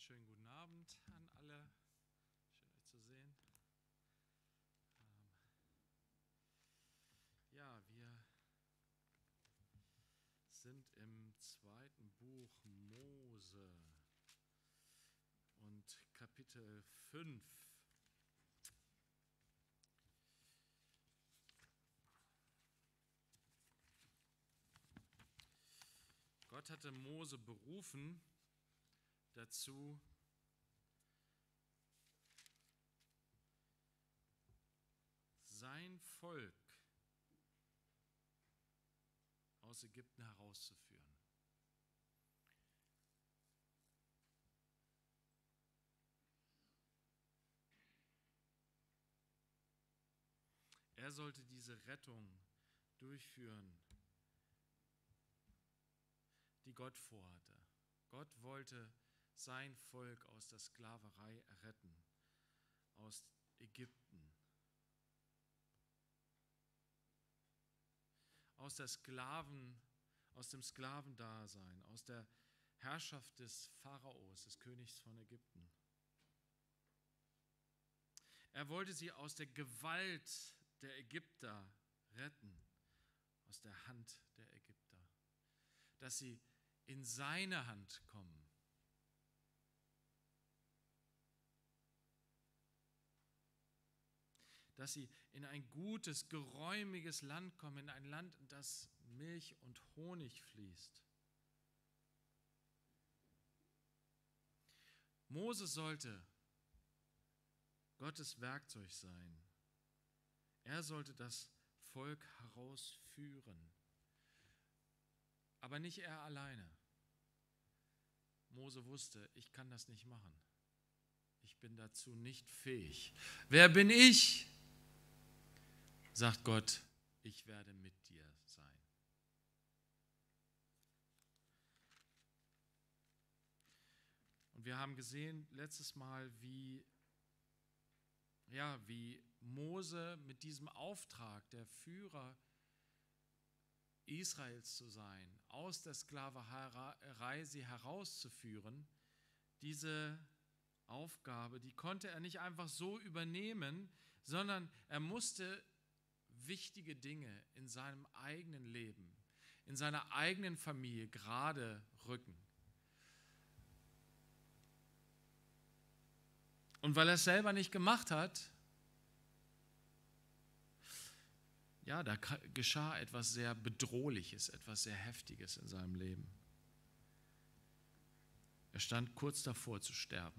Schönen guten Abend an alle. Schön euch zu sehen. Wir sind im zweiten Buch Mose und Kapitel 5. Gott hatte Mose berufen dazu, sein Volk aus Ägypten herauszuführen. Er sollte diese Rettung durchführen, die Gott vorhatte. Gott wollte sein Volk aus der Sklaverei retten, aus Ägypten, aus dem Sklavendasein, aus der Herrschaft des Pharaos, des Königs von Ägypten. Er wollte sie aus der Gewalt der Ägypter retten, aus der Hand der Ägypter, dass sie in seine Hand kommen. Dass sie in ein gutes, geräumiges Land kommen, in ein Land, in das Milch und Honig fließt. Mose sollte Gottes Werkzeug sein. Er sollte das Volk herausführen. Aber nicht er alleine. Mose wusste, ich kann das nicht machen. Ich bin dazu nicht fähig. Wer bin ich? Sagt Gott, ich werde mit dir sein. Und wir haben gesehen letztes Mal, wie Mose mit diesem Auftrag, der Führer Israels zu sein, aus der Sklaverei sie herauszuführen, diese Aufgabe, die konnte er nicht einfach so übernehmen, sondern er musste wichtige Dinge in seinem eigenen Leben, in seiner eigenen Familie gerade rücken. Und weil er es selber nicht gemacht hat, da geschah etwas sehr Bedrohliches, etwas sehr Heftiges in seinem Leben. Er stand kurz davor zu sterben.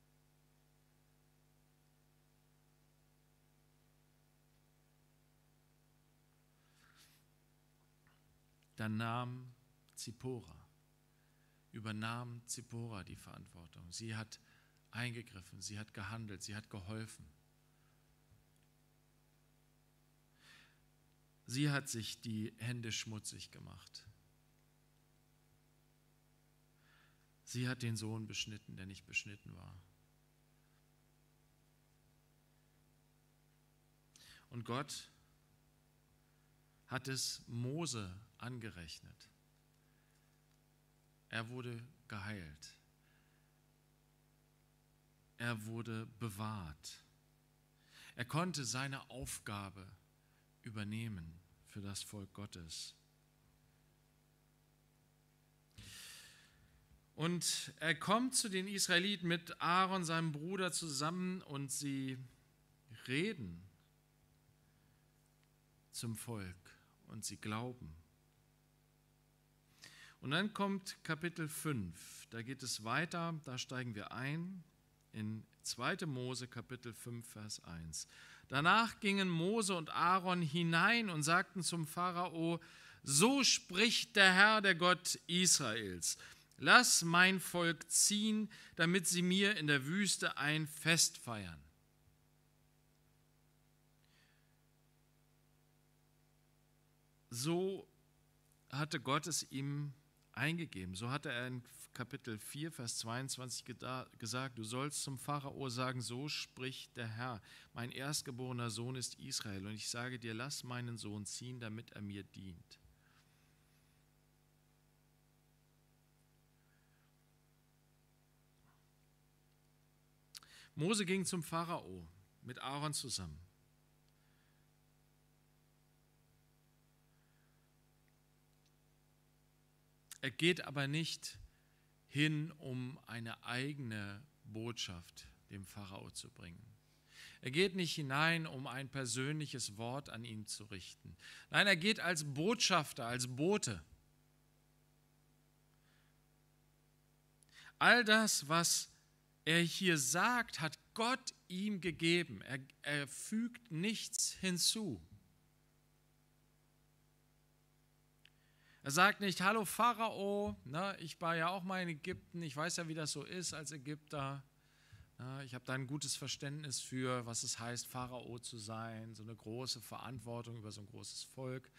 Dann übernahm Zipporah die Verantwortung. Sie hat eingegriffen, sie hat gehandelt, sie hat geholfen. Sie hat sich die Hände schmutzig gemacht. Sie hat den Sohn beschnitten, der nicht beschnitten war. Und Gott hat es Mose angerechnet. Er wurde geheilt. Er wurde bewahrt. Er konnte seine Aufgabe übernehmen für das Volk Gottes. Und er kommt zu den Israeliten mit Aaron, seinem Bruder, zusammen und sie reden zum Volk und sie glauben. Und dann kommt Kapitel 5, da geht es weiter, da steigen wir ein in 2. Mose Kapitel 5, Vers 1. Danach gingen Mose und Aaron hinein und sagten zum Pharao, so spricht der Herr, der Gott Israels, lass mein Volk ziehen, damit sie mir in der Wüste ein Fest feiern. So hatte Gott es ihm eingegeben. So hatte er in Kapitel 4, Vers 22 gesagt, du sollst zum Pharao sagen, so spricht der Herr, mein erstgeborener Sohn ist Israel und ich sage dir, lass meinen Sohn ziehen, damit er mir dient. Mose ging zum Pharao mit Aaron zusammen. Er geht aber nicht hin, um eine eigene Botschaft dem Pharao zu bringen. Er geht nicht hinein, um ein persönliches Wort an ihn zu richten. Nein, er geht als Botschafter, als Bote. All das, was er hier sagt, hat Gott ihm gegeben. Er fügt nichts hinzu. Er sagt nicht, hallo Pharao, ich war ja auch mal in Ägypten, ich weiß ja, wie das so ist als Ägypter. Ich habe da ein gutes Verständnis für, was es heißt, Pharao zu sein, so eine große Verantwortung über so ein großes Volk.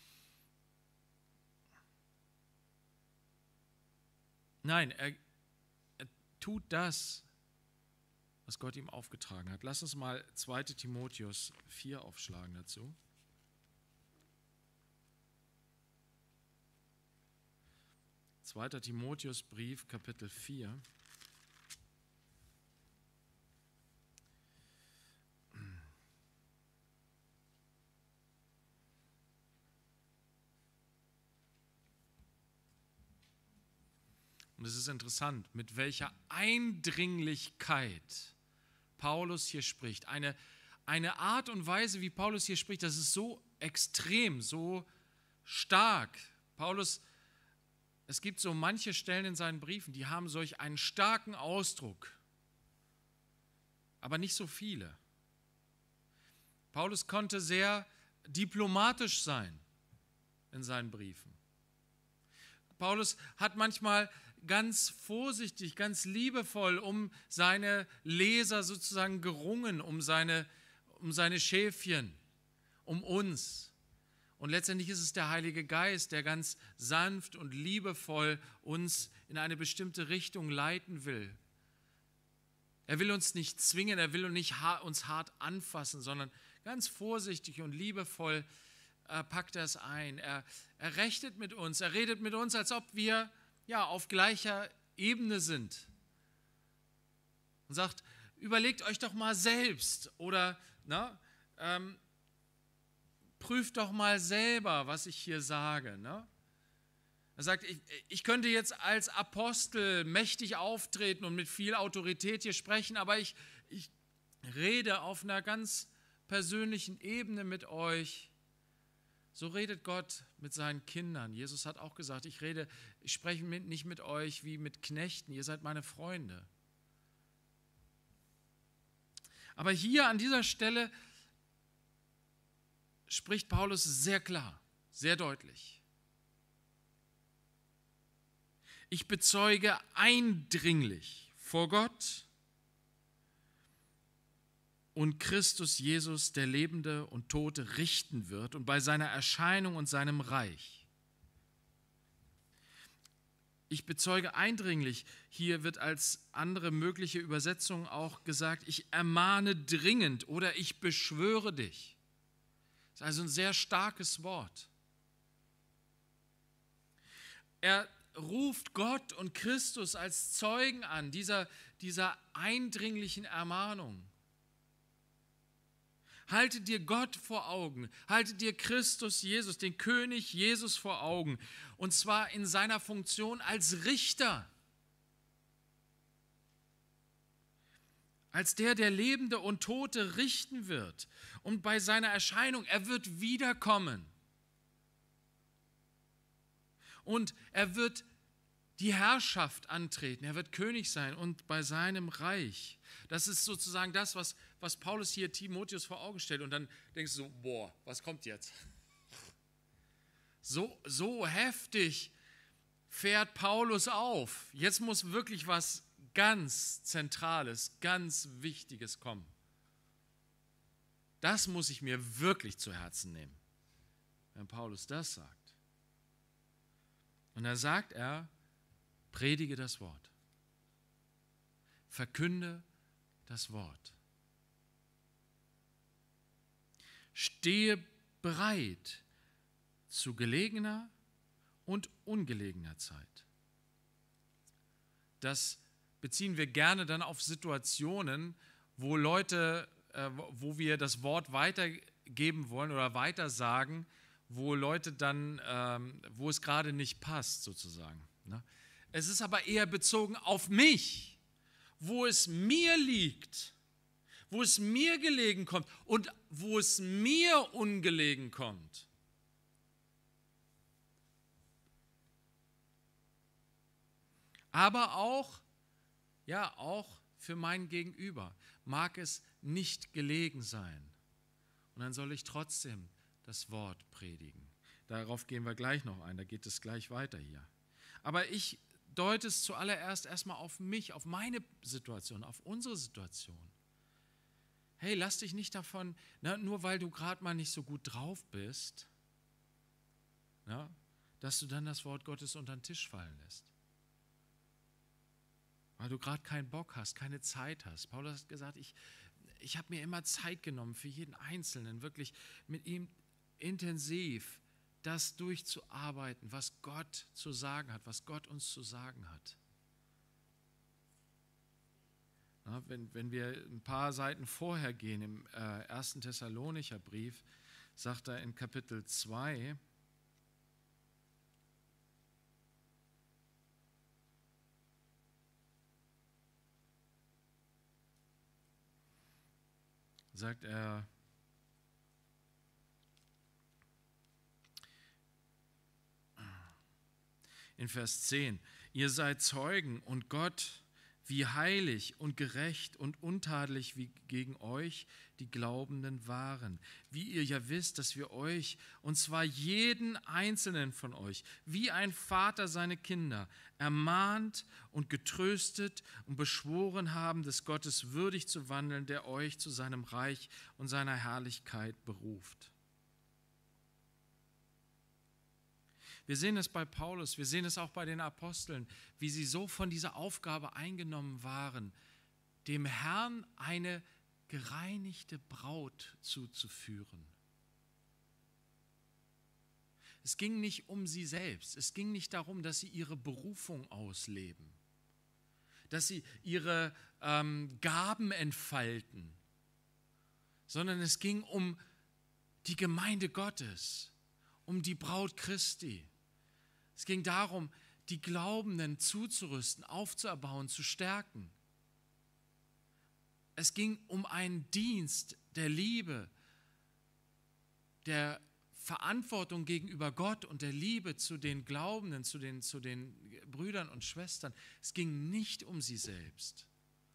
Nein, er tut das, was Gott ihm aufgetragen hat. Lass uns mal 2. Timotheus 4 aufschlagen dazu. 2. Timotheusbrief, Kapitel 4. Und es ist interessant, mit welcher Eindringlichkeit Paulus hier spricht. Eine Art und Weise, wie Paulus hier spricht, das ist so extrem, so stark. Es gibt so manche Stellen in seinen Briefen, die haben solch einen starken Ausdruck, aber nicht so viele. Paulus konnte sehr diplomatisch sein in seinen Briefen. Paulus hat manchmal ganz vorsichtig, ganz liebevoll um seine Leser sozusagen gerungen, um seine Schäfchen, um uns. Und letztendlich ist es der Heilige Geist, der ganz sanft und liebevoll uns in eine bestimmte Richtung leiten will. Er will uns nicht zwingen, er will nicht uns hart anfassen, sondern ganz vorsichtig und liebevoll packt er es ein. Er rechnet mit uns, er redet mit uns, als ob wir auf gleicher Ebene sind. Und sagt, überlegt euch doch mal selbst oder prüft doch mal selber, was ich hier sage. Er sagt, ich könnte jetzt als Apostel mächtig auftreten und mit viel Autorität hier sprechen, aber ich rede auf einer ganz persönlichen Ebene mit euch. So redet Gott mit seinen Kindern. Jesus hat auch gesagt, ich spreche nicht mit euch wie mit Knechten, ihr seid meine Freunde. Aber hier an dieser Stelle spricht Paulus sehr klar, sehr deutlich. Ich bezeuge eindringlich vor Gott und Christus Jesus, der Lebende und Tote, richten wird und bei seiner Erscheinung und seinem Reich. Ich bezeuge eindringlich, hier wird als andere mögliche Übersetzung auch gesagt, ich ermahne dringend oder ich beschwöre dich. Das ist also ein sehr starkes Wort. Er ruft Gott und Christus als Zeugen an, dieser eindringlichen Ermahnung. Halte dir Gott vor Augen, halte dir Christus Jesus, den König Jesus vor Augen, und zwar in seiner Funktion als Richter, als der Lebende und Tote richten wird. Und bei seiner Erscheinung, er wird wiederkommen. Und er wird die Herrschaft antreten, er wird König sein und bei seinem Reich. Das ist sozusagen das, was Paulus hier Timotheus vor Augen stellt. Und dann denkst du so, boah, was kommt jetzt? So heftig fährt Paulus auf. Jetzt muss wirklich was ganz Zentrales, ganz Wichtiges kommen. Das muss ich mir wirklich zu Herzen nehmen, wenn Paulus das sagt. Und da sagt er, predige das Wort. Verkünde das Wort. Stehe bereit zu gelegener und ungelegener Zeit. Das beziehen wir gerne dann auf Situationen, wo Leute, wo wir das Wort weitergeben wollen oder weitersagen, wo Leute dann, wo es gerade nicht passt sozusagen. Ne? Es ist aber eher bezogen auf mich, wo es mir liegt, wo es mir gelegen kommt und wo es mir ungelegen kommt. Aber auch, ja, auch für mein Gegenüber mag es nicht gelegen sein. Und dann soll ich trotzdem das Wort predigen. Darauf gehen wir gleich noch ein, da geht es gleich weiter hier. Aber ich deute es zuallererst erstmal auf mich, auf meine Situation, auf unsere Situation. Hey, lass dich nicht davon, nur weil du gerade mal nicht so gut drauf bist, dass du dann das Wort Gottes unter den Tisch fallen lässt. Weil du gerade keinen Bock hast, keine Zeit hast. Paulus hat gesagt, ich habe mir immer Zeit genommen für jeden Einzelnen, wirklich mit ihm intensiv das durchzuarbeiten, was Gott zu sagen hat, was Gott uns zu sagen hat. Ja, wenn wir ein paar Seiten vorher gehen, im 1. Thessalonicher Brief, sagt er in Kapitel 2, sagt er, in Vers 10, ihr seid Zeugen und Gott, wie heilig und gerecht und untadelig wie gegen euch die Glaubenden waren. Wie ihr ja wisst, dass wir euch, und zwar jeden einzelnen von euch, wie ein Vater seine Kinder, ermahnt und getröstet und beschworen haben, des Gottes würdig zu wandeln, der euch zu seinem Reich und seiner Herrlichkeit beruft. Wir sehen es bei Paulus, wir sehen es auch bei den Aposteln, wie sie so von dieser Aufgabe eingenommen waren, dem Herrn eine gereinigte Braut zuzuführen. Es ging nicht um sie selbst, es ging nicht darum, dass sie ihre Berufung ausleben, dass sie ihre Gaben entfalten, sondern es ging um die Gemeinde Gottes, um die Braut Christi. Es ging darum, die Glaubenden zuzurüsten, aufzuerbauen, zu stärken. Es ging um einen Dienst der Liebe, der Verantwortung gegenüber Gott und der Liebe zu den Glaubenden, zu den Brüdern und Schwestern. Es ging nicht um sie selbst.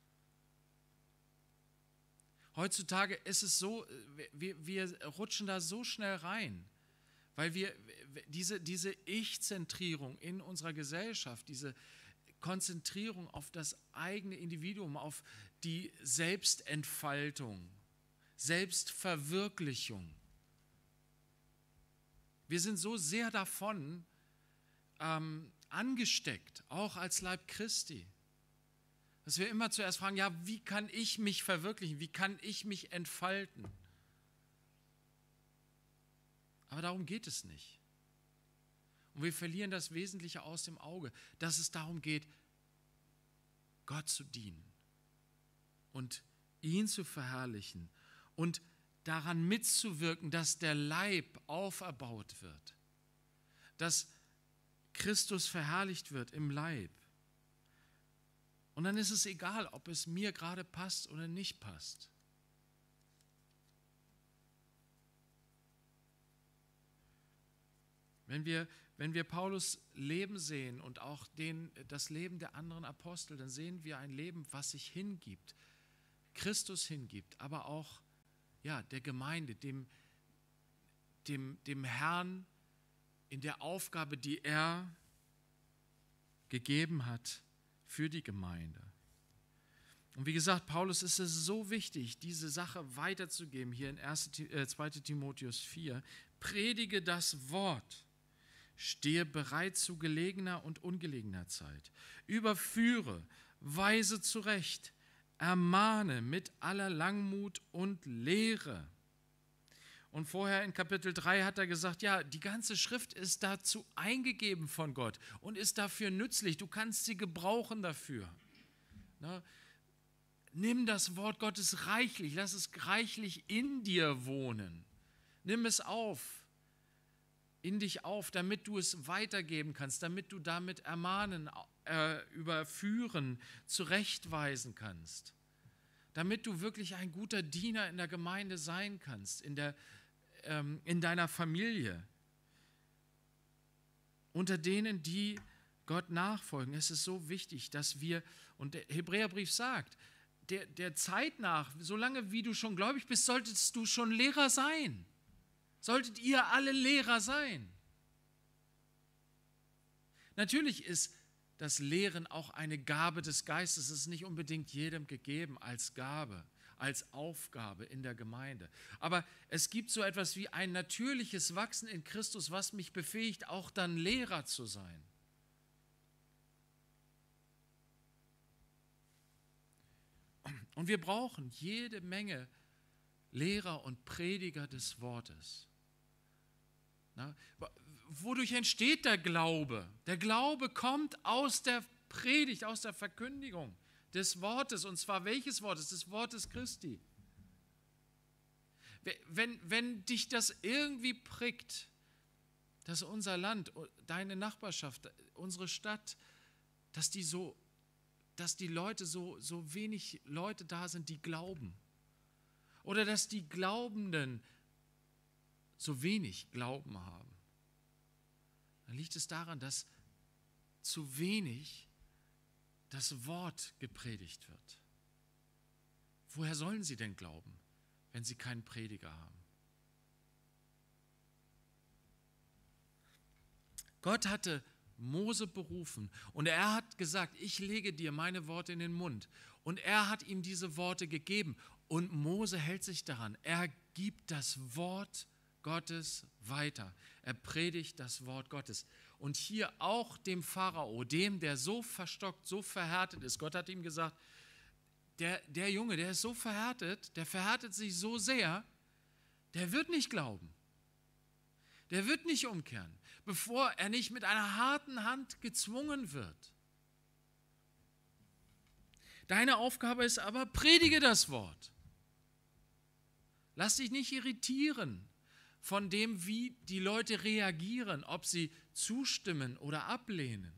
Heutzutage ist es so, wir rutschen da so schnell rein. Weil wir diese Ich-Zentrierung in unserer Gesellschaft, diese Konzentrierung auf das eigene Individuum, auf die Selbstentfaltung, Selbstverwirklichung. Wir sind so sehr davon angesteckt, auch als Leib Christi, dass wir immer zuerst fragen, ja, wie kann ich mich verwirklichen, wie kann ich mich entfalten? Aber darum geht es nicht. Und wir verlieren das Wesentliche aus dem Auge, dass es darum geht, Gott zu dienen und ihn zu verherrlichen und daran mitzuwirken, dass der Leib auferbaut wird, dass Christus verherrlicht wird im Leib. Und dann ist es egal, ob es mir gerade passt oder nicht passt. Wenn wir Paulus Leben sehen und auch das Leben der anderen Apostel, dann sehen wir ein Leben, was sich hingibt, Christus hingibt, aber auch der Gemeinde, dem Herrn in der Aufgabe, die er gegeben hat für die Gemeinde. Und wie gesagt, Paulus ist es so wichtig, diese Sache weiterzugeben, hier in 2. Timotheus 4, predige das Wort. Stehe bereit zu gelegener und ungelegener Zeit. Überführe, weise zurecht, ermahne mit aller Langmut und Lehre. Und vorher in Kapitel 3 hat er gesagt, ja, die ganze Schrift ist dazu eingegeben von Gott und ist dafür nützlich. Du kannst sie gebrauchen dafür. Nimm das Wort Gottes reichlich, lass es reichlich in dir wohnen. Nimm es in dich auf, damit du es weitergeben kannst, damit du damit ermahnen, überführen, zurechtweisen kannst. Damit du wirklich ein guter Diener in der Gemeinde sein kannst, in deiner Familie. Unter denen, die Gott nachfolgen. Es ist so wichtig, dass wir, und der Hebräerbrief sagt, der Zeit nach, solange wie du schon gläubig bist, solltest du schon Lehrer sein. Solltet ihr alle Lehrer sein. Natürlich ist das Lehren auch eine Gabe des Geistes. Es ist nicht unbedingt jedem gegeben als Gabe, als Aufgabe in der Gemeinde. Aber es gibt so etwas wie ein natürliches Wachsen in Christus, was mich befähigt, auch dann Lehrer zu sein. Und wir brauchen jede Menge Lehrer und Prediger des Wortes. Na, wodurch entsteht der Glaube? Der Glaube kommt aus der Predigt, aus der Verkündigung des Wortes. Und zwar welches Wortes? Des Wortes Christi. Wenn dich das irgendwie prickt, dass unser Land, deine Nachbarschaft, unsere Stadt, dass die Leute so wenig Leute da sind, die glauben. Oder dass die Glaubenden so wenig Glauben haben. Dann liegt es daran, dass zu wenig das Wort gepredigt wird. Woher sollen sie denn glauben, wenn sie keinen Prediger haben? Gott hatte Mose berufen und er hat gesagt, ich lege dir meine Worte in den Mund. Und er hat ihm diese Worte gegeben und Mose hält sich daran. Er gibt das Wort Gottes weiter. Er predigt das Wort Gottes. Und hier auch dem Pharao, der so verstockt, so verhärtet ist. Gott hat ihm gesagt, der Junge, der ist so verhärtet, der verhärtet sich so sehr, der wird nicht glauben. Der wird nicht umkehren, bevor er nicht mit einer harten Hand gezwungen wird. Deine Aufgabe ist aber, predige das Wort. Lass dich nicht irritieren von dem, wie die Leute reagieren, ob sie zustimmen oder ablehnen.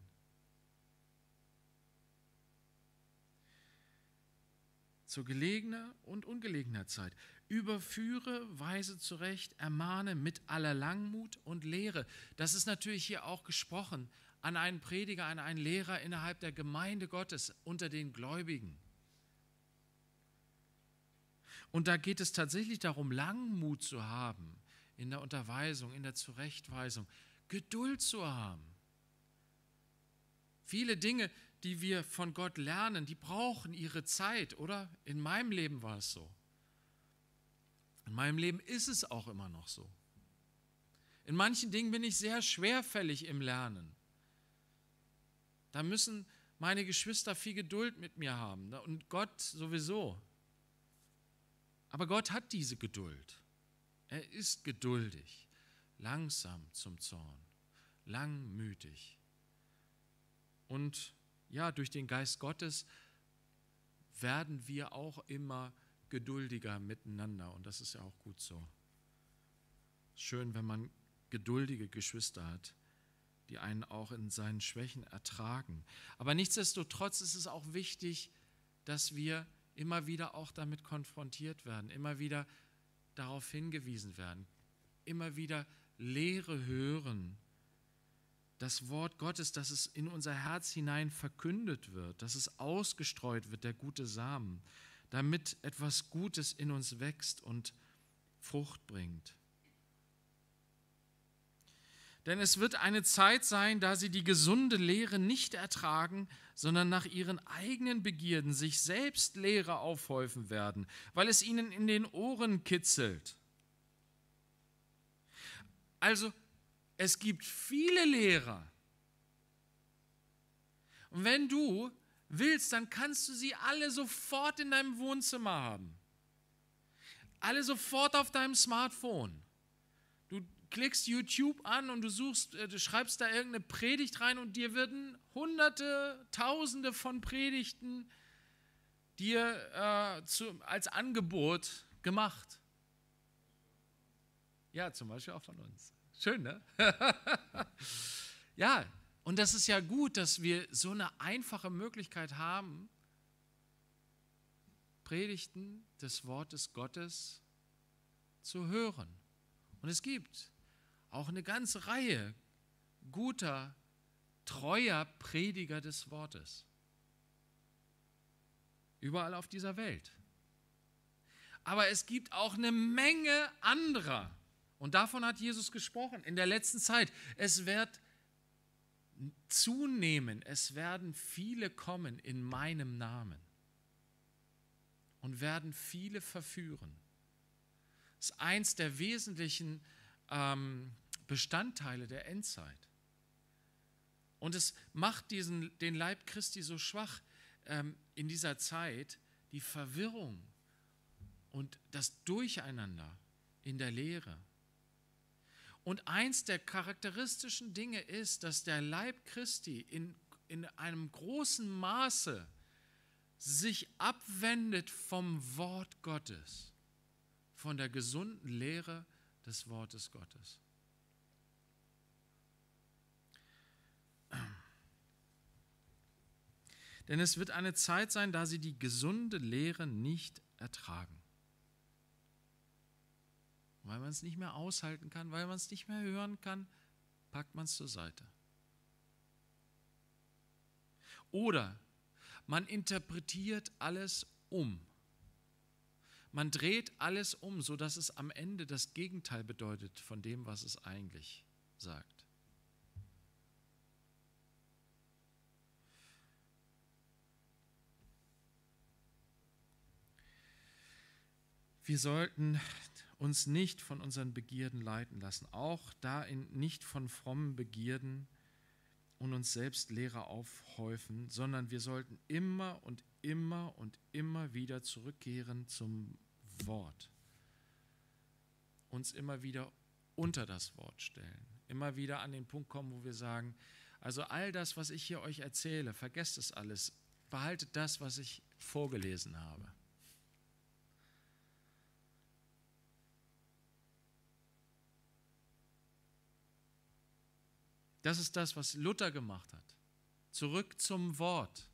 Zu gelegener und ungelegener Zeit. Überführe, weise zurecht, ermahne mit aller Langmut und Lehre. Das ist natürlich hier auch gesprochen an einen Prediger, an einen Lehrer innerhalb der Gemeinde Gottes, unter den Gläubigen. Und da geht es tatsächlich darum, Langmut zu haben in der Unterweisung, in der Zurechtweisung, Geduld zu haben. Viele Dinge, die wir von Gott lernen, die brauchen ihre Zeit, oder? In meinem Leben war es so. In meinem Leben ist es auch immer noch so. In manchen Dingen bin ich sehr schwerfällig im Lernen. Da müssen meine Geschwister viel Geduld mit mir haben und Gott sowieso. Aber Gott hat diese Geduld. Er ist geduldig, langsam zum Zorn, langmütig. Und ja, durch den Geist Gottes werden wir auch immer geduldiger miteinander. Und das ist ja auch gut so. Schön, wenn man geduldige Geschwister hat, die einen auch in seinen Schwächen ertragen. Aber nichtsdestotrotz ist es auch wichtig, dass wir immer wieder auch damit konfrontiert werden, immer wieder darauf hingewiesen werden, immer wieder Lehre hören, das Wort Gottes, dass es in unser Herz hinein verkündet wird, dass es ausgestreut wird, der gute Samen, damit etwas Gutes in uns wächst und Frucht bringt. Denn es wird eine Zeit sein, da sie die gesunde Lehre nicht ertragen, sondern nach ihren eigenen Begierden sich selbst Lehre aufhäufen werden, weil es ihnen in den Ohren kitzelt. Also, es gibt viele Lehrer. Und wenn du willst, dann kannst du sie alle sofort in deinem Wohnzimmer haben. Alle sofort auf deinem Smartphone. Du klickst YouTube an und du schreibst da irgendeine Predigt rein und dir werden Hunderte, Tausende von Predigten dir als Angebot gemacht? Ja, zum Beispiel auch von uns. Schön, ne? Ja, und das ist ja gut, dass wir so eine einfache Möglichkeit haben, Predigten des Wortes Gottes zu hören. Und es gibt auch eine ganze Reihe guter, treuer Prediger des Wortes. Überall auf dieser Welt. Aber es gibt auch eine Menge anderer. Und davon hat Jesus gesprochen in der letzten Zeit. Es wird zunehmen, es werden viele kommen in meinem Namen und werden viele verführen. Das ist eins der wesentlichen Bestandteile der Endzeit. Und es macht den Leib Christi so schwach in dieser Zeit, die Verwirrung und das Durcheinander in der Lehre. Und eins der charakteristischen Dinge ist, dass der Leib Christi in einem großen Maße sich abwendet vom Wort Gottes, von der gesunden Lehre des Wortes Gottes. Denn es wird eine Zeit sein, da sie die gesunde Lehre nicht ertragen. Weil man es nicht mehr aushalten kann, weil man es nicht mehr hören kann, packt man es zur Seite. Oder man interpretiert alles um. Man dreht alles um, sodass es am Ende das Gegenteil bedeutet von dem, was es eigentlich sagt. Wir sollten uns nicht von unseren Begierden leiten lassen, auch nicht von frommen Begierden und uns selbst Lehrer aufhäufen, sondern wir sollten immer und immer und immer wieder zurückkehren zum Wort. Uns immer wieder unter das Wort stellen. Immer wieder an den Punkt kommen, wo wir sagen, also all das, was ich hier euch erzähle, vergesst es alles. Behaltet das, was ich vorgelesen habe. Das ist das, was Luther gemacht hat. Zurück zum Wort.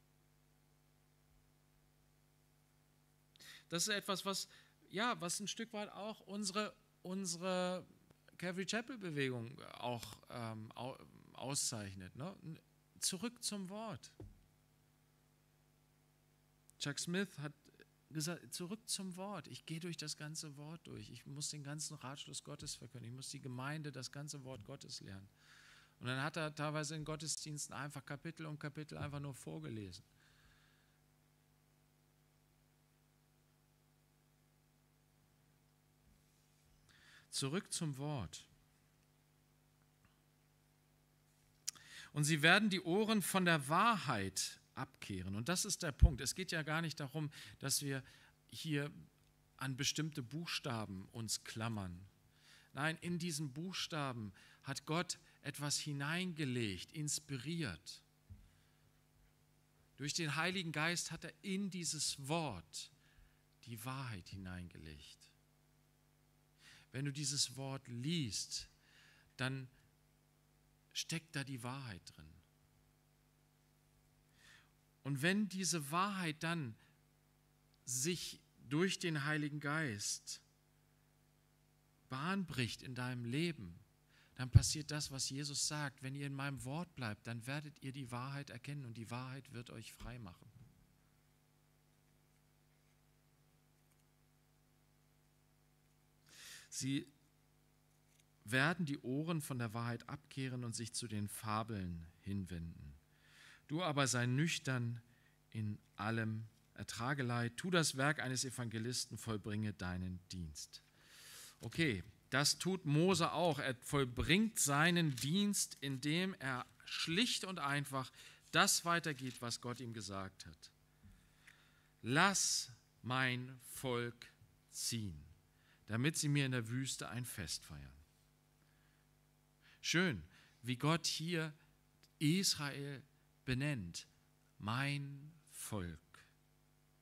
Das ist etwas, was ein Stück weit auch unsere Calvary Chapel Bewegung auch auszeichnet. Ne? Zurück zum Wort. Chuck Smith hat gesagt, zurück zum Wort. Ich gehe durch das ganze Wort durch. Ich muss den ganzen Ratschluss Gottes verkünden. Ich muss die Gemeinde das ganze Wort Gottes lernen. Und dann hat er teilweise in Gottesdiensten einfach Kapitel um Kapitel einfach nur vorgelesen. Zurück zum Wort. Und sie werden die Ohren von der Wahrheit abkehren. Und das ist der Punkt. Es geht ja gar nicht darum, dass wir hier an bestimmte Buchstaben uns klammern. Nein, in diesen Buchstaben hat Gott etwas hineingelegt, inspiriert. Durch den Heiligen Geist hat er in dieses Wort die Wahrheit hineingelegt. Wenn du dieses Wort liest, dann steckt da die Wahrheit drin. Und wenn diese Wahrheit dann sich durch den Heiligen Geist Bahn bricht in deinem Leben, dann passiert das, was Jesus sagt. Wenn ihr in meinem Wort bleibt, dann werdet ihr die Wahrheit erkennen und die Wahrheit wird euch frei machen. Sie werden die Ohren von der Wahrheit abkehren und sich zu den Fabeln hinwenden. Du aber sei nüchtern in allem, ertrage Leid, tu das Werk eines Evangelisten, vollbringe deinen Dienst. Okay, das tut Mose auch. Er vollbringt seinen Dienst, indem er schlicht und einfach das weitergibt, was Gott ihm gesagt hat. Lass mein Volk ziehen, damit sie mir in der Wüste ein Fest feiern. Schön, wie Gott hier Israel benennt, mein Volk.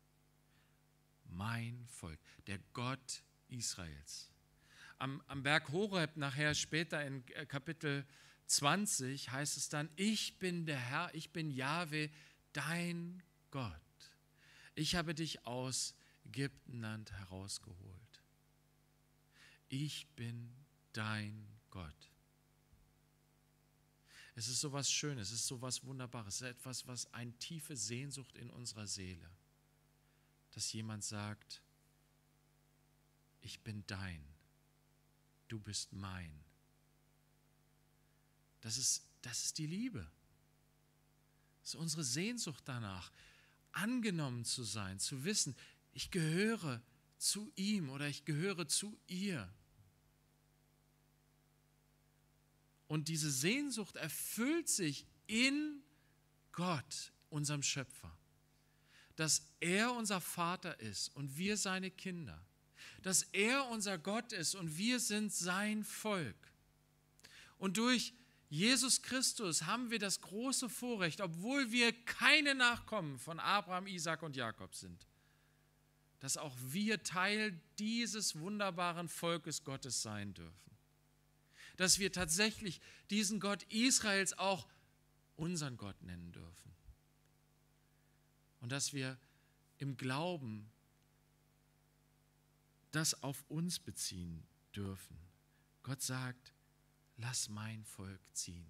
mein Volk, der Gott Israels. Am Berg Horeb, nachher später in Kapitel 20, heißt es dann, ich bin der Herr, ich bin Jahwe, dein Gott. Ich habe dich aus Ägyptenland herausgeholt. Ich bin dein Gott. Es ist so was Schönes, es ist so was Wunderbares, es ist etwas, was eine tiefe Sehnsucht in unserer Seele, dass jemand sagt, ich bin dein, du bist mein. Das ist die Liebe. Das ist unsere Sehnsucht danach, angenommen zu sein, zu wissen, ich gehöre zu ihm oder ich gehöre zu ihr. Und diese Sehnsucht erfüllt sich in Gott, unserem Schöpfer. Dass er unser Vater ist und wir seine Kinder. Dass er unser Gott ist und wir sind sein Volk. Und durch Jesus Christus haben wir das große Vorrecht, obwohl wir keine Nachkommen von Abraham, Isaak und Jakob sind, dass auch wir Teil dieses wunderbaren Volkes Gottes sein dürfen. Dass wir tatsächlich diesen Gott Israels auch unseren Gott nennen dürfen. Und dass wir im Glauben das auf uns beziehen dürfen. Gott sagt, lass mein Volk ziehen.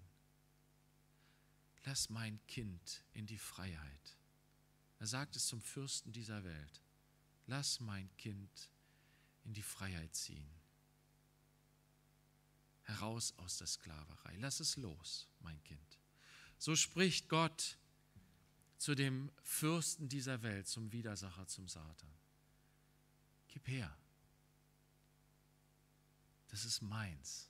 Lass mein Kind in die Freiheit. Er sagt es zum Fürsten dieser Welt. Lass mein Kind in die Freiheit ziehen. Heraus aus der Sklaverei. Lass es los, mein Kind. So spricht Gott zu dem Fürsten dieser Welt, zum Widersacher, zum Satan. Gib her. Das ist meins.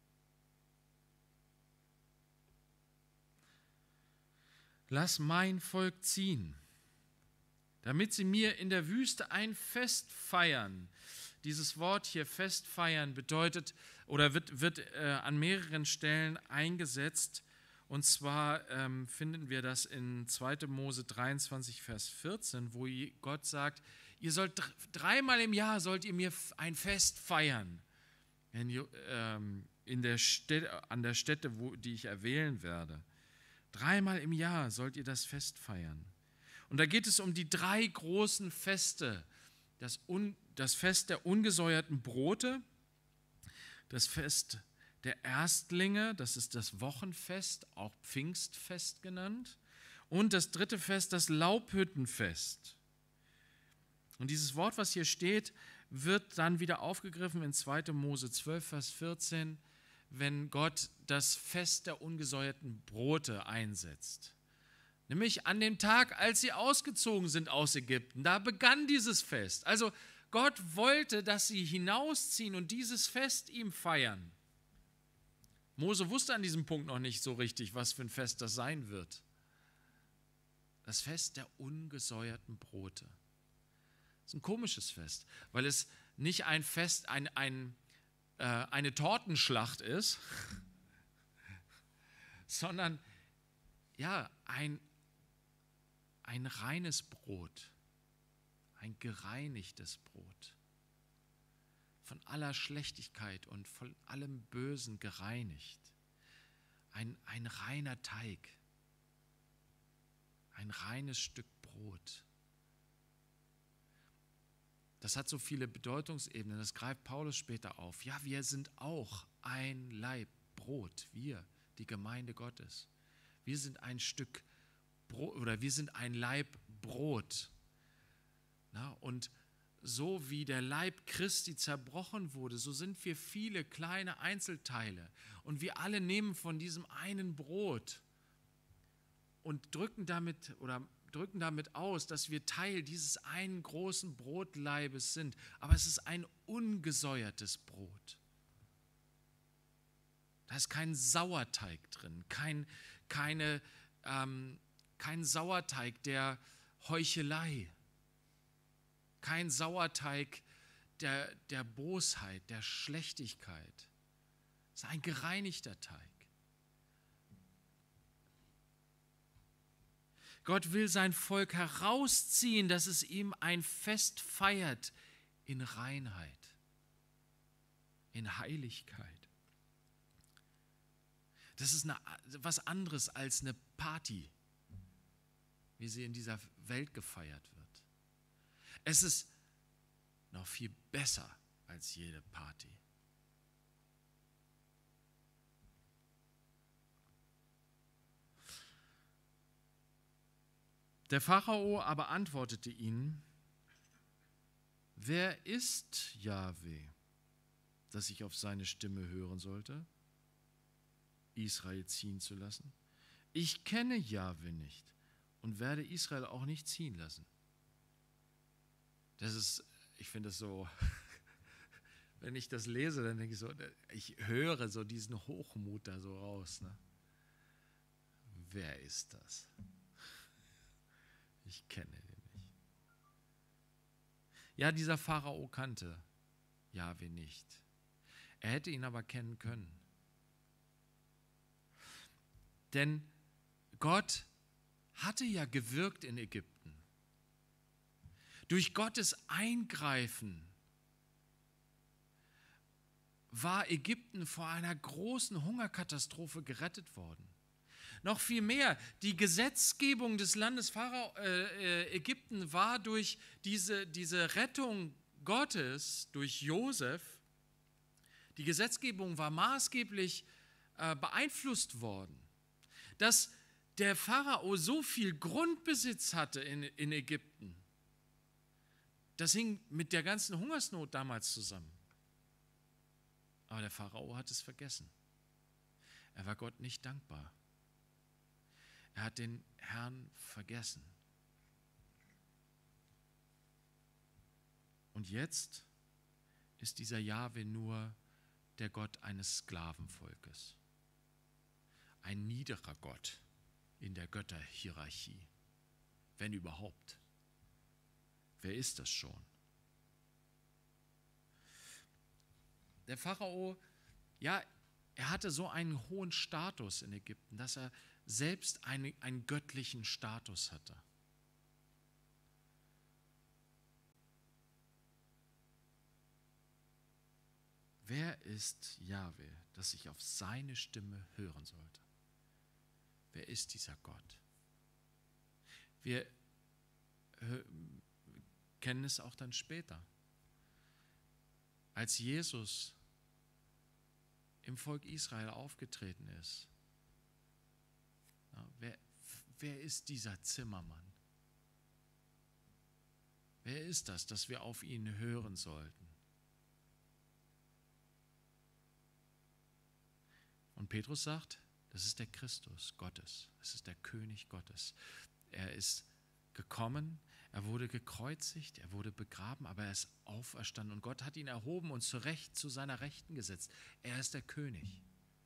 Lass mein Volk ziehen, damit sie mir in der Wüste ein Fest feiern. Dieses Wort hier, Fest feiern, bedeutet oder wird an mehreren Stellen eingesetzt. Und zwar finden wir das in 2. Mose 23, Vers 14, wo Gott sagt, ihr sollt dreimal im Jahr sollt ihr mir ein Fest feiern. An der Stätte, die ich erwählen werde. Dreimal im Jahr sollt ihr das Fest feiern. Und da geht es um die 3 großen Feste. Das Fest der ungesäuerten Brote, das Fest der Erstlinge, das ist das Wochenfest, auch Pfingstfest genannt. Und das 3. Fest, das Laubhüttenfest. Und dieses Wort, was hier steht, wird dann wieder aufgegriffen in 2. Mose 12, Vers 14, wenn Gott das Fest der ungesäuerten Brote einsetzt. Nämlich an dem Tag, als sie ausgezogen sind aus Ägypten, da begann dieses Fest. Also Gott wollte, dass sie hinausziehen und dieses Fest ihm feiern. Mose wusste an diesem Punkt noch nicht so richtig, was für ein Fest das sein wird. Das Fest der ungesäuerten Brote. Das ist ein komisches Fest, weil es nicht ein Fest, eine Tortenschlacht ist, sondern ja, ein reines Brot, ein gereinigtes Brot, von aller Schlechtigkeit und von allem Bösen gereinigt, ein reiner Teig, ein reines Stück Brot. Das hat so viele Bedeutungsebenen, das greift Paulus später auf. Ja, wir sind auch ein Laib Brot, wir, die Gemeinde Gottes. Wir sind ein Stück Brot oder wir sind ein Laib Brot. Na, und so wie der Leib Christi zerbrochen wurde, so sind wir viele kleine Einzelteile. Und wir alle nehmen von diesem einen Brot und drücken damit aus, dass wir Teil dieses einen großen Brotleibes sind. Aber es ist ein ungesäuertes Brot. Da ist kein Sauerteig drin, kein Sauerteig der Heuchelei, kein Sauerteig der Bosheit, der Schlechtigkeit. Es ist ein gereinigter Teig. Gott will sein Volk herausziehen, dass es ihm ein Fest feiert in Reinheit, in Heiligkeit. Das ist was anderes als eine Party, wie sie in dieser Welt gefeiert wird. Es ist noch viel besser als jede Party. Der Pharao aber antwortete ihnen: Wer ist Jahwe, dass ich auf seine Stimme hören sollte, Israel ziehen zu lassen? Ich kenne Jahwe nicht und werde Israel auch nicht ziehen lassen. Ich finde das so, wenn ich das lese, dann denke ich so, ich höre so diesen Hochmut da so raus. Ne? Wer ist das? Ich kenne den nicht. Ja, dieser Pharao kannte Jahwe nicht. Er hätte ihn aber kennen können. Denn Gott hatte ja gewirkt in Ägypten. Durch Gottes Eingreifen war Ägypten vor einer großen Hungerkatastrophe gerettet worden. Noch viel mehr, die Gesetzgebung des Landes Ägypten war durch diese Rettung Gottes, durch Josef, die Gesetzgebung war maßgeblich beeinflusst worden, dass der Pharao so viel Grundbesitz hatte in Ägypten. Das hing mit der ganzen Hungersnot damals zusammen. Aber der Pharao hat es vergessen. Er war Gott nicht dankbar. Er hat den Herrn vergessen. Und jetzt ist dieser Jahwe nur der Gott eines Sklavenvolkes. Ein niederer Gott in der Götterhierarchie, wenn überhaupt. Wer ist das schon? Der Pharao, ja, er hatte so einen hohen Status in Ägypten, dass er selbst einen göttlichen Status hatte. Wer ist Jahwe, dass ich auf seine Stimme hören sollte? Wer ist dieser Gott? Wir kennen es auch dann später. Als Jesus im Volk Israel aufgetreten ist. Wer ist dieser Zimmermann? Wer ist das, dass wir auf ihn hören sollten? Und Petrus sagt, das ist der Christus Gottes, das ist der König Gottes. Er ist gekommen, er wurde gekreuzigt, er wurde begraben, aber er ist auferstanden und Gott hat ihn erhoben und zu seiner Rechten gesetzt. Er ist der König.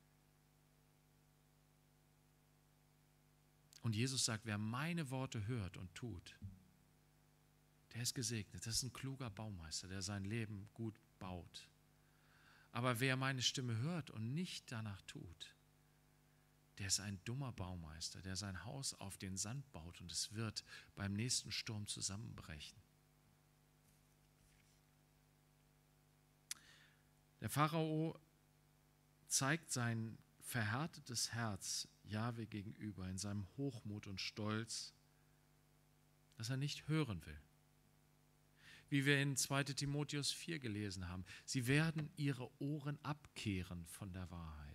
Und Jesus sagt, wer meine Worte hört und tut, der ist gesegnet. Das ist ein kluger Baumeister, der sein Leben gut baut. Aber wer meine Stimme hört und nicht danach tut, der ist ein dummer Baumeister, der sein Haus auf den Sand baut und es wird beim nächsten Sturm zusammenbrechen. Der Pharao zeigt sein verhärtetes Herz Jahwe gegenüber in seinem Hochmut und Stolz, dass er nicht hören will. Wie wir in 2. Timotheus 4 gelesen haben, sie werden ihre Ohren abkehren von der Wahrheit.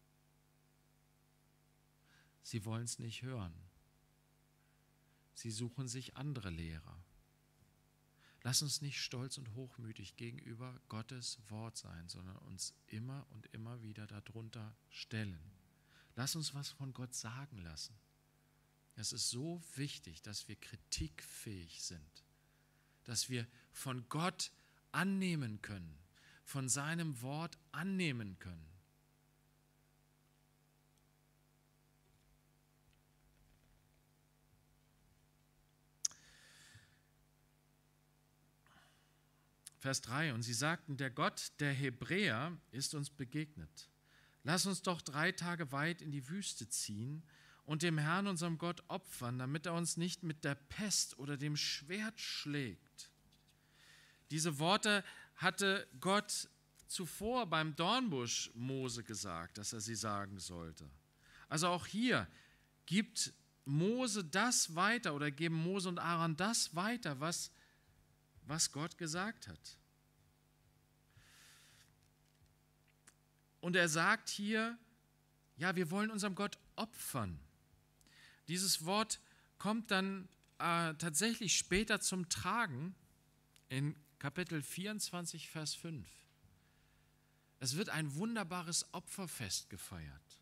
Sie wollen es nicht hören. Sie suchen sich andere Lehrer. Lass uns nicht stolz und hochmütig gegenüber Gottes Wort sein, sondern uns immer und immer wieder darunter stellen. Lass uns was von Gott sagen lassen. Es ist so wichtig, dass wir kritikfähig sind, dass wir von Gott annehmen können, von seinem Wort annehmen können. Vers 3, und sie sagten, der Gott der Hebräer ist uns begegnet. Lass uns doch 3 Tage weit in die Wüste ziehen und dem Herrn, unserem Gott, opfern, damit er uns nicht mit der Pest oder dem Schwert schlägt. Diese Worte hatte Gott zuvor beim Dornbusch Mose gesagt, dass er sie sagen sollte. Also auch hier gibt Mose das weiter oder geben Mose und Aaron das weiter, was Gott gesagt hat. Und er sagt hier, ja, wir wollen unserem Gott opfern. Dieses Wort kommt dann tatsächlich später zum Tragen in Kapitel 24, Vers 5. Es wird ein wunderbares Opferfest gefeiert.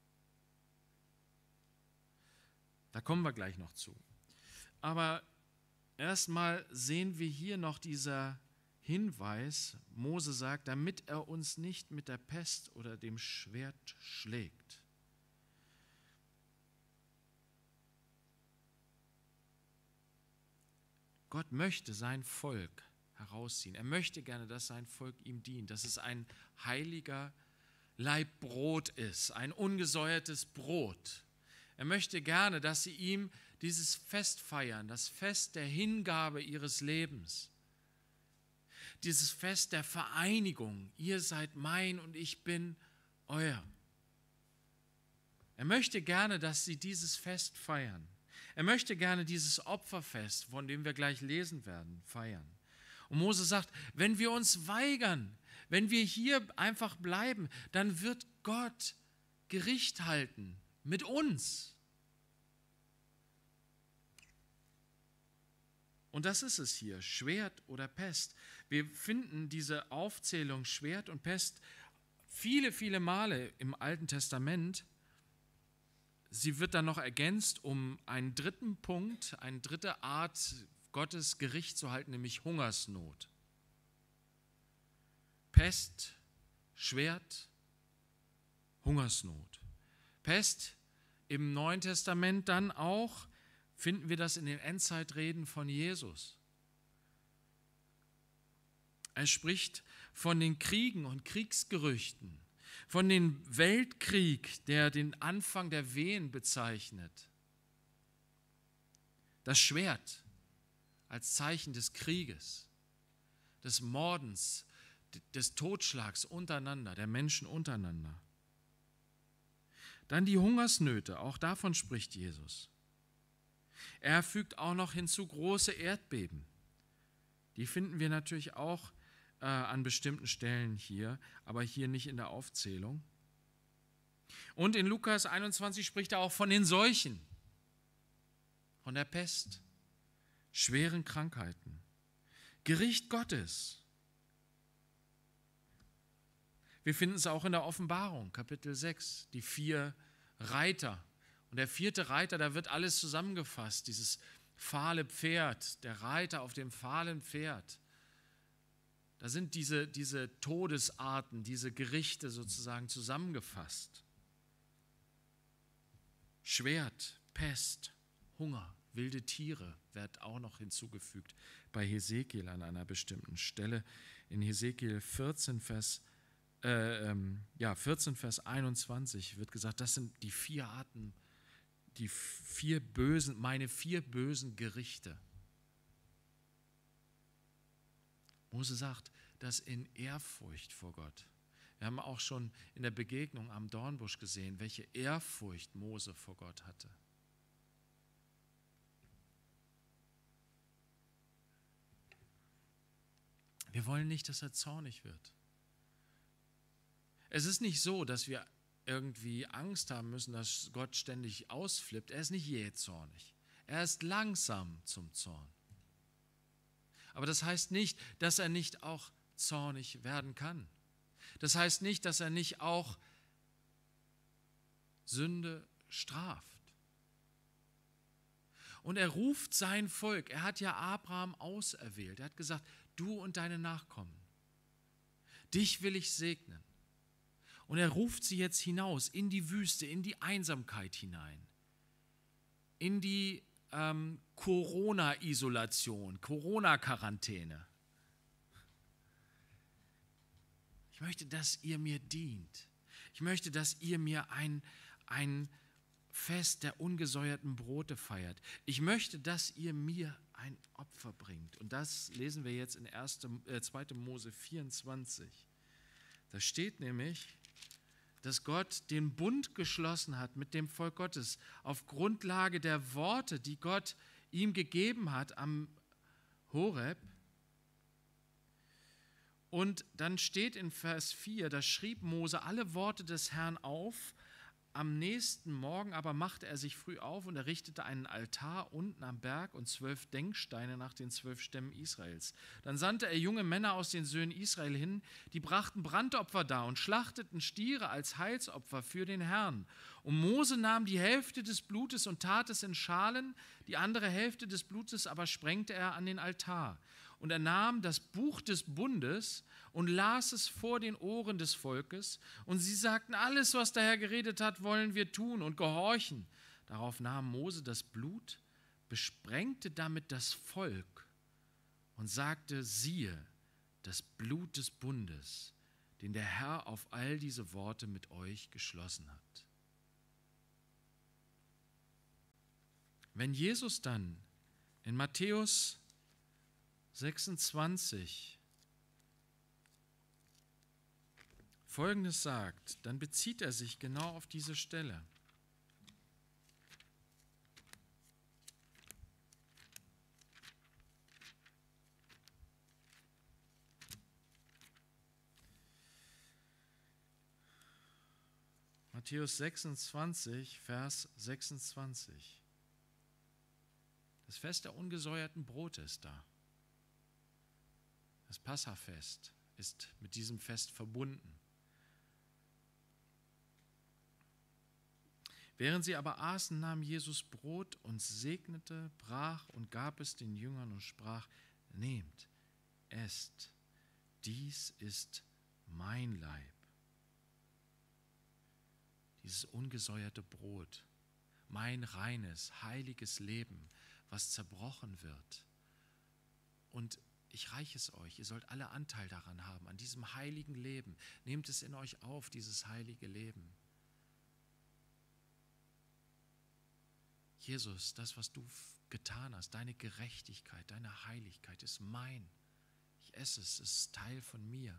Da kommen wir gleich noch zu. Aber erstmal sehen wir hier noch dieser Hinweis, Mose sagt, damit er uns nicht mit der Pest oder dem Schwert schlägt. Gott möchte sein Volk herausziehen. Er möchte gerne, dass sein Volk ihm dient, dass es ein heiliger Laib Brot ist, ein ungesäuertes Brot. Er möchte gerne, dass sie ihm dieses Fest feiern, das Fest der Hingabe ihres Lebens, dieses Fest der Vereinigung. Ihr seid mein und ich bin euer. Er möchte gerne, dass sie dieses Fest feiern. Er möchte gerne dieses Opferfest, von dem wir gleich lesen werden, feiern. Und Mose sagt, wenn wir uns weigern, wenn wir hier einfach bleiben, dann wird Gott Gericht halten mit uns. Und das ist es hier, Schwert oder Pest. Wir finden diese Aufzählung Schwert und Pest viele, viele Male im Alten Testament. Sie wird dann noch ergänzt um einen dritten Punkt, eine dritte Art, Gottes Gericht zu halten, nämlich Hungersnot. Pest, Schwert, Hungersnot. Pest im Neuen Testament dann auch, finden wir das in den Endzeitreden von Jesus. Er spricht von den Kriegen und Kriegsgerüchten, von dem Weltkrieg, der den Anfang der Wehen bezeichnet. Das Schwert als Zeichen des Krieges, des Mordens, des Totschlags untereinander, der Menschen untereinander. Dann die Hungersnöte, auch davon spricht Jesus. Er fügt auch noch hinzu große Erdbeben. Die finden wir natürlich auch an bestimmten Stellen hier, aber hier nicht in der Aufzählung. Und in Lukas 21 spricht er auch von den Seuchen, von der Pest, schweren Krankheiten, Gericht Gottes. Wir finden es auch in der Offenbarung, Kapitel 6, die 4 Reiter. Und der 4. Reiter, da wird alles zusammengefasst, dieses fahle Pferd, der Reiter auf dem fahlen Pferd. Da sind diese Todesarten, diese Gerichte sozusagen zusammengefasst. Schwert, Pest, Hunger, wilde Tiere wird auch noch hinzugefügt bei Hesekiel an einer bestimmten Stelle. In Hesekiel 14, Vers 21 wird gesagt, das sind die 4 Arten, meine 4 bösen Gerichte. Mose sagt, das in Ehrfurcht vor Gott. Wir haben auch schon in der Begegnung am Dornbusch gesehen, welche Ehrfurcht Mose vor Gott hatte. Wir wollen nicht, dass er zornig wird. Es ist nicht so, dass wir irgendwie Angst haben müssen, dass Gott ständig ausflippt. Er ist nicht jähzornig. Er ist langsam zum Zorn. Aber das heißt nicht, dass er nicht auch zornig werden kann. Das heißt nicht, dass er nicht auch Sünde straft. Und er ruft sein Volk. Er hat ja Abraham auserwählt. Er hat gesagt, du und deine Nachkommen, dich will ich segnen. Und er ruft sie jetzt hinaus in die Wüste, in die Einsamkeit hinein, in die Corona-Isolation, Corona-Quarantäne. Ich möchte, dass ihr mir dient. Ich möchte, dass ihr mir ein Fest der ungesäuerten Brote feiert. Ich möchte, dass ihr mir ein Opfer bringt. Und das lesen wir jetzt in 2. Mose 24. Da steht nämlich, dass Gott den Bund geschlossen hat mit dem Volk Gottes auf Grundlage der Worte, die Gott ihm gegeben hat am Horeb. Und dann steht in Vers 4, da schrieb Mose alle Worte des Herrn auf. Am nächsten Morgen aber machte er sich früh auf und errichtete einen Altar unten am Berg und 12 Denksteine nach den 12 Stämmen Israels. Dann sandte er junge Männer aus den Söhnen Israel hin, die brachten Brandopfer dar und schlachteten Stiere als Heilsopfer für den Herrn. Und Mose nahm die Hälfte des Blutes und tat es in Schalen, die andere Hälfte des Blutes aber sprengte er an den Altar. Und er nahm das Buch des Bundes und las es vor den Ohren des Volkes. Und sie sagten, alles, was der Herr geredet hat, wollen wir tun und gehorchen. Darauf nahm Mose das Blut, besprengte damit das Volk und sagte, siehe, das Blut des Bundes, den der Herr auf all diese Worte mit euch geschlossen hat. Wenn Jesus dann in Matthäus 26 Folgendes sagt, dann bezieht er sich genau auf diese Stelle. Matthäus 26, Vers 26. Das Fest der ungesäuerten Brote ist da. Das Passafest ist mit diesem Fest verbunden. Während sie aber aßen, nahm Jesus Brot und segnete, brach und gab es den Jüngern und sprach, nehmt, esst, dies ist mein Leib. Dieses ungesäuerte Brot, mein reines, heiliges Leben, was zerbrochen wird. Und ich reiche es euch, ihr sollt alle Anteil daran haben, an diesem heiligen Leben. Nehmt es in euch auf, dieses heilige Leben. Jesus, das, was du getan hast, deine Gerechtigkeit, deine Heiligkeit ist mein. Ich esse es, es ist Teil von mir.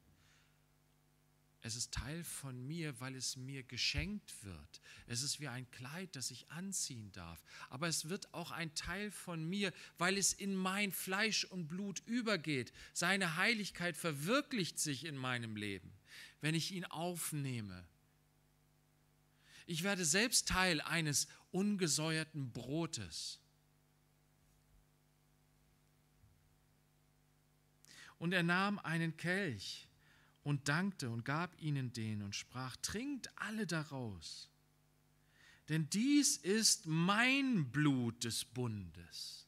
Es ist Teil von mir, weil es mir geschenkt wird. Es ist wie ein Kleid, das ich anziehen darf. Aber es wird auch ein Teil von mir, weil es in mein Fleisch und Blut übergeht. Seine Heiligkeit verwirklicht sich in meinem Leben, wenn ich ihn aufnehme. Ich werde selbst Teil eines ungesäuerten Brotes. Und er nahm einen Kelch und dankte und gab ihnen den und sprach, trinkt alle daraus, denn dies ist mein Blut des Bundes,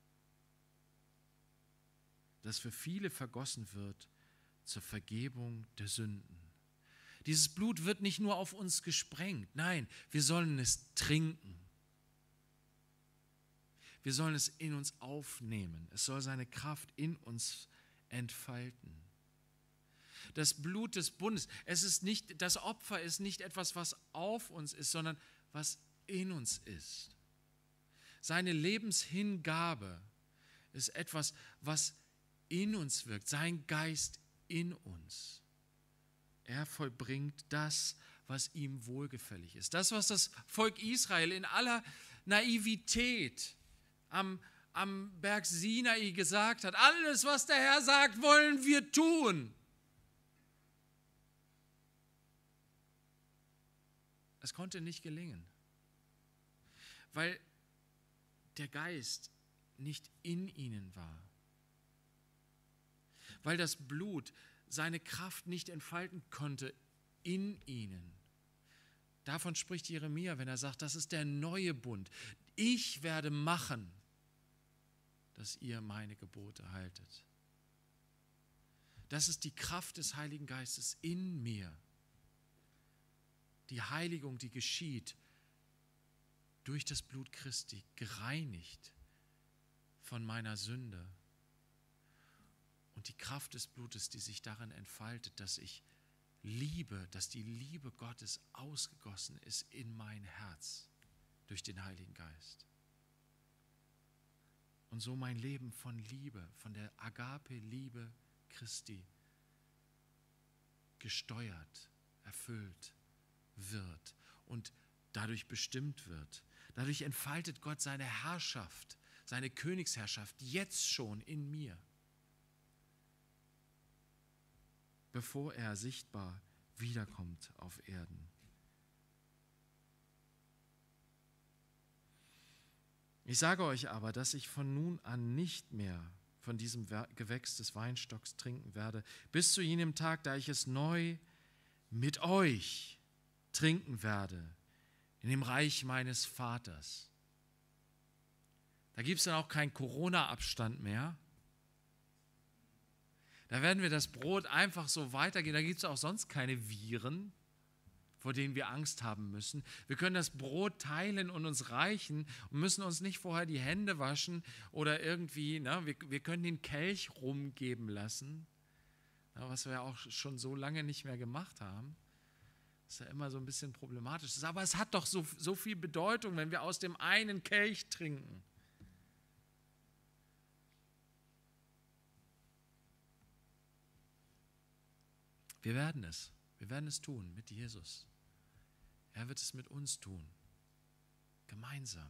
das für viele vergossen wird zur Vergebung der Sünden. Dieses Blut wird nicht nur auf uns gesprengt, nein, wir sollen es trinken. Wir sollen es in uns aufnehmen. Es soll seine Kraft in uns entfalten. Das Blut des Bundes, das Opfer ist nicht etwas, was auf uns ist, sondern was in uns ist. Seine Lebenshingabe ist etwas, was in uns wirkt, sein Geist in uns. Er vollbringt das, was ihm wohlgefällig ist. Das, was das Volk Israel in aller Naivität am Berg Sinai gesagt hat, alles, was der Herr sagt, wollen wir tun. Es konnte nicht gelingen, weil der Geist nicht in ihnen war, weil das Blut seine Kraft nicht entfalten konnte in ihnen. Davon spricht Jeremia, wenn er sagt, das ist der neue Bund. Ich werde machen, dass ihr meine Gebote haltet. Das ist die Kraft des Heiligen Geistes in mir. Die Heiligung, die geschieht durch das Blut Christi, gereinigt von meiner Sünde. Und die Kraft des Blutes, die sich darin entfaltet, dass ich liebe, dass die Liebe Gottes ausgegossen ist in mein Herz. durch den Heiligen Geist. Und so mein Leben von Liebe, von der Agape-Liebe Christi gesteuert, erfüllt wird und dadurch bestimmt wird. Dadurch entfaltet Gott seine Herrschaft, seine Königsherrschaft jetzt schon in mir, bevor er sichtbar wiederkommt auf Erden. Ich sage euch aber, dass ich von nun an nicht mehr von diesem Gewächs des Weinstocks trinken werde, bis zu jenem Tag, da ich es neu mit euch trinken werde, in dem Reich meines Vaters. Da gibt es dann auch keinen Corona-Abstand mehr. Da werden wir das Brot einfach so weitergehen. Da gibt es auch sonst keine Viren, vor denen wir Angst haben müssen. Wir können das Brot teilen und uns reichen und müssen uns nicht vorher die Hände waschen oder irgendwie, wir können den Kelch rumgeben lassen, was wir auch schon so lange nicht mehr gemacht haben. Das ist ja immer so ein bisschen problematisch. Aber es hat doch so viel Bedeutung, wenn wir aus dem einen Kelch trinken. Wir werden es tun mit Jesus. Er wird es mit uns tun, gemeinsam.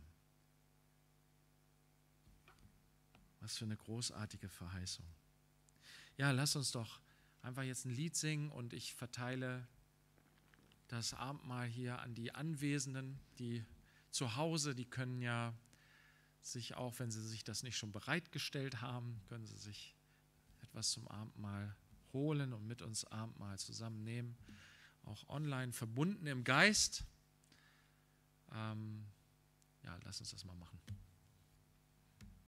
Was für eine großartige Verheißung. Ja, lass uns doch einfach jetzt ein Lied singen und ich verteile das Abendmahl hier an die Anwesenden, die zu Hause, die können ja sich auch, wenn sie sich das nicht schon bereitgestellt haben, können sie sich etwas zum Abendmahl holen und mit uns Abendmahl zusammennehmen. Auch online verbunden im Geist. Lass uns das mal machen.